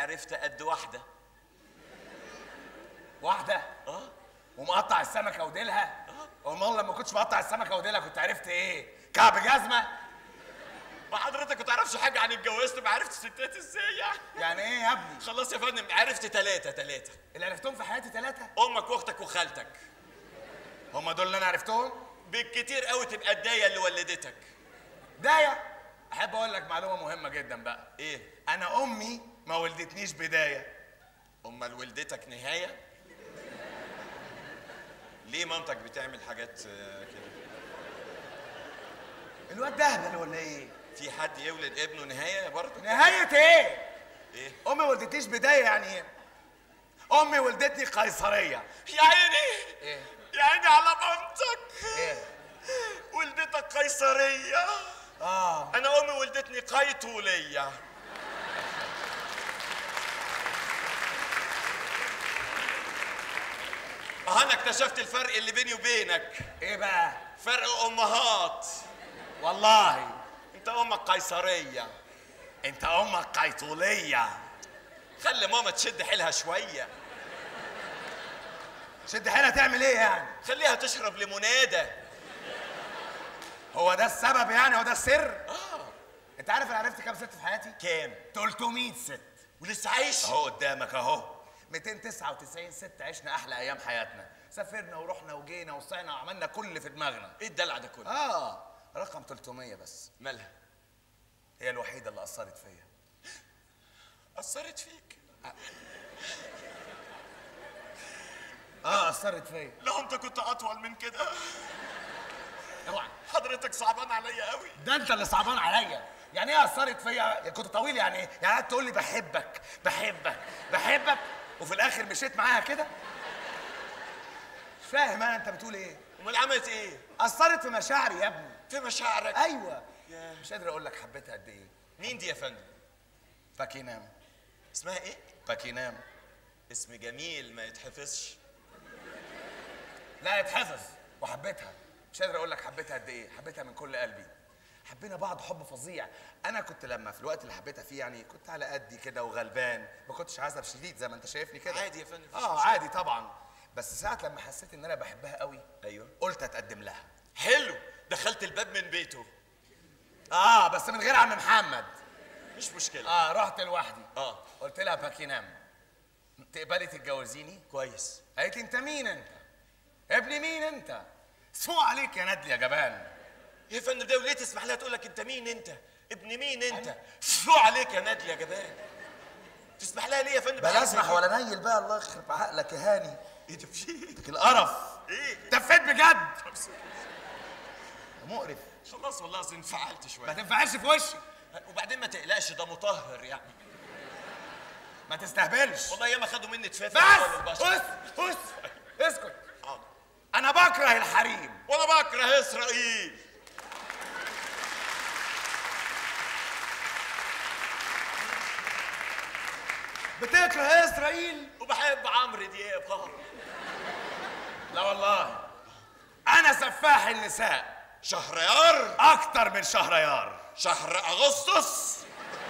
عرفت قد واحده. واحده؟ ومقطع السمكه وديلها؟ امال لما كنتش مقطع السمكه وديلها كنت عرفت ايه؟ كعب جزمه؟ ما حضرتك ما تعرفش حاجه عن الجواز، ما عرفت ستات ازاي يعني؟ يعني ايه يا ابني؟ خلاص يا فندم، عرفت ثلاثه. اللي عرفتهم في حياتي ثلاثه؟ امك واختك وخالتك. هم دول اللي انا عرفتهم؟ بالكتير قوي تبقى الدايه اللي ولدتك. دايه؟ احب اقول لك معلومه مهمه جدا بقى. ايه؟ انا امي ما ولدتنيش بدايه. امال ولدتك نهايه؟ ليه مامتك بتعمل حاجات كده؟ الواد ده اهبل ولا ايه؟ في حد يولد ابنه نهايه برضه؟ نهايه ايه؟ ايه؟ امي ما ولدتنيش بدايه يعني ايه؟ امي ولدتني قيصريه. يا عيني. ايه؟ يا عيني على مامتك. ايه؟ ولدتك قيصريه. انا امي ولدتني قيطوليه. انا اكتشفت الفرق اللي بيني وبينك. ايه بقى؟ فرق امهات. والله انت امك قيصريه، انت امك قيطوليه. خلي ماما تشد حيلها شويه. شد حيلها تعمل ايه يعني؟ خليها تشرب ليموناده. هو ده السبب يعني؟ هو ده السر؟ انت عارف انا عرفت كام ست في حياتي؟ كام؟ 300 ست. ولسه عايش؟ اهو قدامك اهو. 299 ست عشنا احلى ايام حياتنا، سافرنا ورحنا وجينا وصينا وعملنا كل اللي في دماغنا. ايه الدلع ده كله؟ رقم 300 بس. مالها؟ هي الوحيده اللي اثرت فيا. اثرت فيك؟ اثرت فيا. لو انت كنت اطول من كده. اوعى. حضرتك صعبان عليا قوي. ده انت اللي صعبان عليا. يعني ايه اثرت فيا؟ كنت طويل يعني ايه؟ يعني قعدت تقول لي بحبك بحبك بحبك وفي الاخر مشيت معاها كده؟ مش فاهم انا انت بتقول ايه؟ امال عملت ايه؟ اثرت في مشاعري يا ابني. في مشاعرك؟ ايوه. مش قادر اقول لك حبيتها قد ايه. مين دي يا فندم؟ باكينام. اسمها ايه؟ باكينام. اسم جميل ما يتحفظش. لا يتحفظ. وحبيتها. مش قادر اقول لك حبيتها قد ايه. حبيتها من كل قلبي. حبينا بعض حب فظيع. انا كنت لما في الوقت اللي حبيتها فيه يعني كنت على قدي كده وغلبان، ما كنتش عازب شديد زي ما انت شايفني كده. عادي يا فندم. عادي طبعا. بس ساعة لما حسيت ان انا بحبها قوي، ايوه، قلت اتقدم لها. حلو، دخلت الباب من بيته. بس من غير عم محمد. مش مشكلة. رحت لوحدي. قلت لها باكينام، تقبلي تتجوزيني؟ كويس. قالت لي انت مين انت؟ ابن مين انت؟ سوء عليك يا ندل يا جبان. يا فندم ده وليه تسمح لها تقول لك انت مين انت؟ ابن مين انت؟ سوء عليك يا ندل يا جبان. تسمح لها ليه يا فندم؟ بلا اسمح ولا نيل بقى، الله يخرب عقلك يا هاني. ايه ده في ايه؟ القرف. ايه؟ تفيت بجد. مقرف. خلاص والله اصل انفعلت شويه. ما تنفعلش في وشي. وبعدين ما تقلقش، ده مطهر يعني. ما تستهبلش. والله ياما خدوا مني تفاف. بس اسكت. انا بكره الحريم. وانا بكره اسرائيل. بتكره اسرائيل؟ وبحب عمرو دياب. لا والله انا سفاح النساء. شهريار؟ اكتر من شهريار. شهر اغسطس.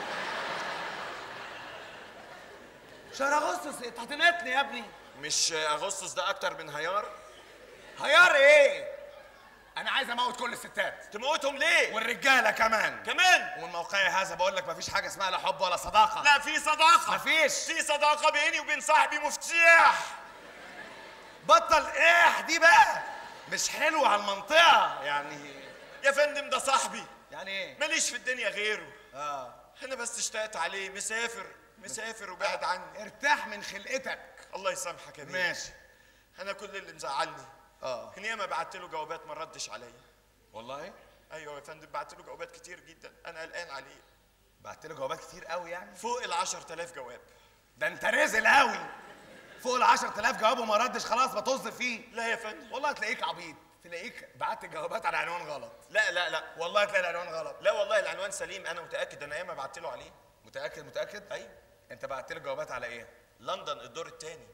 شهر اغسطس؟ انت هتنقطني يا ابني. مش اغسطس ده اكتر من هيار؟ هيار ايه؟ انا عايز اموت كل الستات. تموتهم ليه؟ والرجاله كمان. ومن موقعي هذا بقول لك مفيش حاجه اسمها لا حب ولا صداقه. لا في صداقه. مفيش. في صداقه بيني وبين صاحبي مفتاح. بطل ايه دي بقى، مش حلوه على المنطقه يعني. يا فندم ده صاحبي. يعني ايه؟ ماليش في الدنيا غيره. انا بس اشتقت عليه. مسافر وبعد عني. ارتاح من خلقتك. الله يسامحك يا بيه. ماشي. انا كل اللي مزعلني ان ياما بعت له جوابات ما ردش عليا. والله؟ ايوه يا فندم، بعت له جوابات كتير جدا، انا قلقان عليه. بعت له جوابات كتير قوي يعني؟ فوق ال 10000 جواب. ده انت رزل قوي. فوق ال 10000 جواب وما ردش، خلاص بطز فيه. لا يا فندم. والله تلاقيك عبيط، تلاقيك بعت الجوابات على عنوان غلط. لا والله تلاقي العنوان غلط. لا والله العنوان سليم، انا متاكد، انا ياما بعت له عليه. متاكد؟ ايوه. انت بعت له جوابات على ايه؟ لندن الدور الثاني.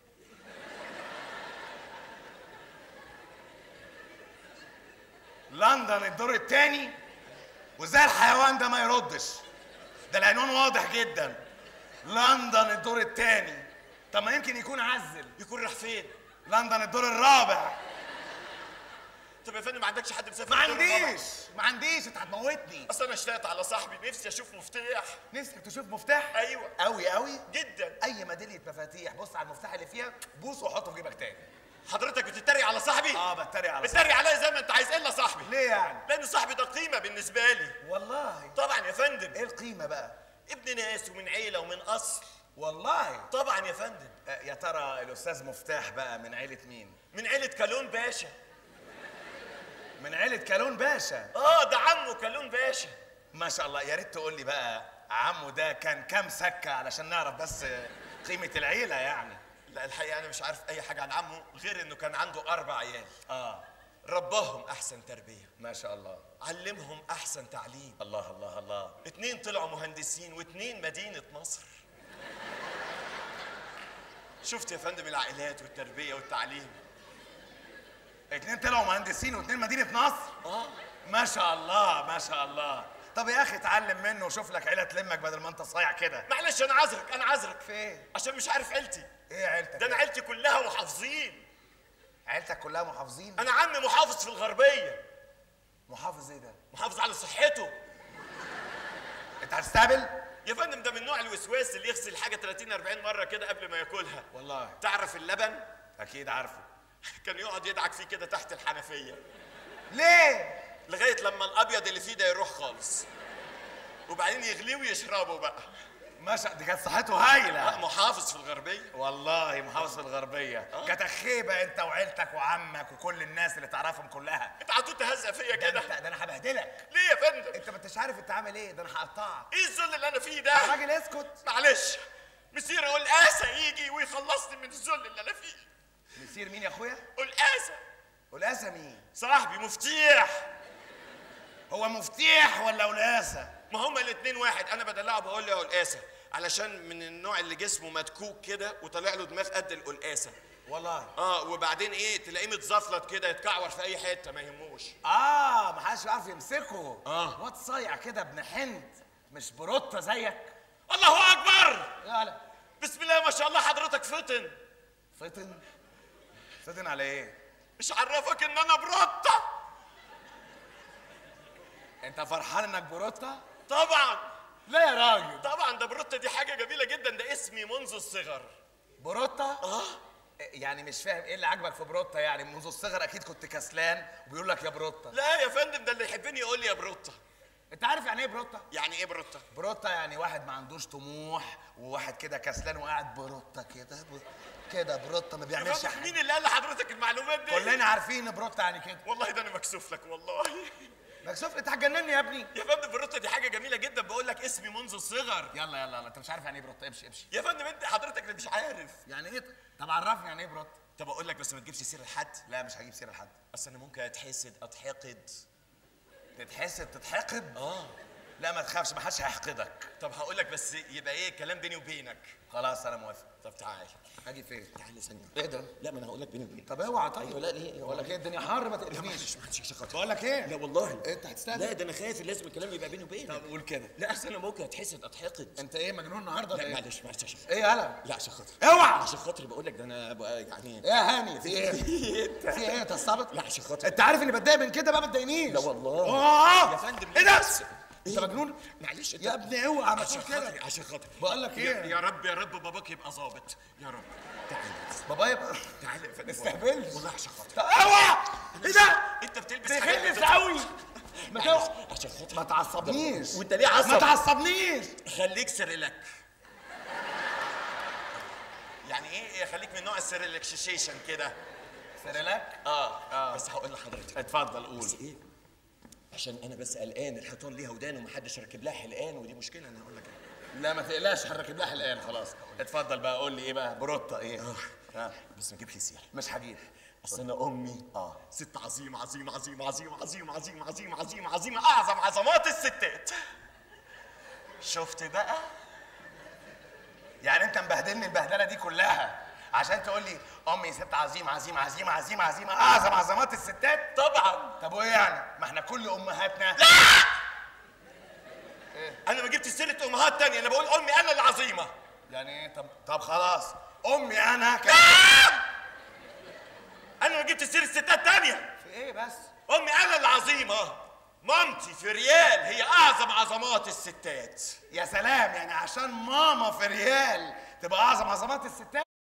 لندن الدور الثاني؟ وازاي الحيوان ده ما يردش؟ ده العنوان واضح جدا. لندن الدور الثاني. طب ما يمكن يكون عزل. يكون راح فين؟ لندن الدور الرابع. طب يا فندم ما عندكش حد مسافر؟ ما عنديش، انت هتموتني. اصل انا اشتقت على صاحبي، نفسي اشوف مفتاح. نفسك تشوف مفتاح؟ ايوه قوي قوي جدا. اي ميداليه مفاتيح بص على المفتاح اللي فيها، بوسه وحطه في جيبك تاني. حضرتك بتتريق على صاحبي؟ بتريق على بتتريق عليا زي ما انت عايز. الا صاحبي ليه يعني؟ لان صاحبي ده قيمه بالنسبه لي. والله طبعا يا فندم. ايه القيمه بقى؟ ابن ناس ومن عيله ومن اصل. والله طبعا يا فندم. يا ترى الاستاذ مفتاح بقى من عيله مين؟ من عيله كالون باشا. من عيله كالون باشا؟ ده عمه كالون باشا. ما شاء الله. يا ريت تقول لي بقى عمه ده كان كام سكه علشان نعرف بس قيمه العيله يعني. لا الحقيقه انا مش عارف اي حاجه عن عمه غير انه كان عنده 4 عيال. رباهم احسن تربيه. ما شاء الله. علمهم احسن تعليم. الله الله الله. 2 طلعوا مهندسين و2 مدينه نصر. شفت يا فندم العائلات والتربيه والتعليم. 2 طلعوا مهندسين و2 مدينه نصر. ما شاء الله ما شاء الله. طب يا اخي اتعلم منه وشوف لك عيله تلمك بدل ما انت صايع كده. معلش انا عذرك في ايه؟ عشان مش عارف عيلتي. ايه عيلتك؟ ده انا عيلتي كلها محافظين. عيلتك كلها محافظين؟ انا عمي محافظ في الغربيه. محافظ ايه ده؟ محافظ على صحته. انت هتستقبل؟ يا فندم ده من نوع الوسواس اللي يغسل حاجه 30 40 مره كده قبل ما ياكلها. والله تعرف اللبن؟ اكيد عارفه. كان يقعد يدعك فيه كده تحت الحنفيه. ليه؟ لغايه لما الابيض اللي فيه ده يروح خالص، وبعدين يغليه ويشربه بقى. ما شاء دي كانت صحته هايله. محافظ في الغربيه. والله محافظ في الغربيه. كانت خيبه انت وعيلتك وعمك وكل الناس اللي تعرفهم كلها. انت عطوه تهزق فيا كده. ده انا هبهدلك. ليه يا فندم؟ انت ما انتش عارف انت عامل ايه. ده انا هقطعك. ايه الذل اللي انا فيه ده؟ يا راجل اسكت. معلش مسير قلقاسه يجي ويخلصني من الذل اللي انا فيه. مسير مين يا اخويا؟ قلقاسه. قلقاسه مين؟ صاحبي مفتيح. هو مفتيح ولا قلقاسه؟ ما هما الاتنين واحد. انا بدلعه بقول له يا قلقاسه علشان من النوع اللي جسمه مدكوك كده وطالع له دماغ قد القلقاسه. والله وبعدين ايه تلاقيه متزفلط كده يتكعور في اي حته ما يهموش. ما حدش بيعرف يمسكه. واد صايع كده ابن حنت مش بروتة زيك. الله اكبر. يلا بسم الله ما شاء الله. حضرتك فطن. فطن على ايه؟ مش عرفك ان انا بروتة؟ انت فرحان انك بروتة؟ طبعا. لا يا راجل. طبعا ده بروتة دي حاجه جميله جدا. ده اسمي منذ الصغر. بروتة؟ يعني مش فاهم ايه اللي عجبك في بروتة. يعني منذ الصغر اكيد كنت كسلان وبيقول لك يا بروتة. لا يا فندم ده اللي يحبني يقول لي يا بروتة. انت عارف يعني ايه بروتة؟ يعني ايه بروتة؟ بروتة يعني واحد ما عندوش طموح وواحد كده كسلان وقاعد بروتة كده بروتة ما بيعملش حاجة. مين اللي قال لحضرتك المعلومات دي؟ كلنا عارفين ان بروتة يعني كده. والله ده انا مكسوف لك والله. مكسوف؟ انت هتجنني يا ابني. يا فندم بروتة دي حاجه جميله جدا. بقول لك اسمي منذ الصغر. يلا انت مش عارف يعني ايه بروتة. امشي. يا فندم انت حضرتك اللي مش عارف يعني ايه. طب عرفني يعني ايه بروتة. طب اقول لك بس ما تجيبش سيره لحد. لا مش هجيب سيره لحد. اصل انا ممكن اتحقد. تتحقد؟ لا ما تخافش، ما حدش هيحقدك. طب هقول لك بس يبقى ايه كلام بيني وبينك. خلاص انا موافق. طب تعال. اجي فين؟ تعالى ثانيه. ايه ده؟ لا ما انا هقول لك بيني وبينك. طب اوعى. طيب ايوه لا ليه؟ بقول لك ايه الدنيا حر ما تقرفنيش. معلش عشان خاطر. بقول لك ايه؟ لا والله. انت هتستنى. لا ده انا خايف لازم الكلام يبقى بيني وبينك. طب قول كده. لا اصل انا ممكن اتحقد. انت ايه مجنون النهارده؟ لا ايه؟ معلش عشان خاطر. ايه يالا؟ لا عشان خاطر. اوعى. عشان خاطري بقول لك ده انا يعني. ايه يا هاني في ايه؟ في ايه انت استعبط؟ لا عشان خاطر. انت عارف اني بتضايق من كده بقى ما تضايقنيش. لا والله. يا فندم ايه ده؟ انت مجنون؟ معلش يا ابني اوعى ما عشان تقول كده. خاطري عشان خاطري. بقول لك ايه؟ يا رب باباك يبقى ظابط يا رب. تعالى بابا يبقى تعالى يا فندم. استهبلش والله عشان خاطري. اوعى. ايه ده؟ انت بتلبس تخلص قوي. ما عشان خاطري. ما تعصبنيش. وانت ليه عصب؟ ما تعصبنيش. خليك سريلك. يعني ايه خليك من نوع السريلكشيشن كده. سريلك؟ بس هقول لحضرتك. اتفضل قول. بس ايه عشان انا بس قلقان. الحيطان ليها ودان ومحدش راكب لها حلقان ودي مشكله. انا هقول لك لا ما تقلقش هنركب لها الان خلاص. اتفضل بقى قول لي ايه بقى بروتة ايه؟ بس ما تجيبش سيره. مش هجيب. اصل انا امي ست عظيمه عظيمه عظيمه عظيمه عظيمه عظيمه عظيمه عظيمه عظيمه اعظم عظمات الستات. شفت بقى؟ يعني انت مبهدلني البهدله دي كلها عشان تقول لي امي ست عظيمه عظيمه عظيمه عظيمه عظيمه اعظم عظمات الستات؟ طبعا. طب وايه يعني؟ ما احنا كل امهاتنا. انا ما جبت سيره امهات تانية. انا بقول امي انا اللي عظيمه. يعني ايه؟ طب خلاص، امي انا انا ما جبت سيره ستات تانية. في ايه بس؟ امي انا العظيمه، مامتي في ريال هي اعظم عظمات الستات. يا سلام، يعني عشان ماما في ريال تبقى اعظم عظمات الستات؟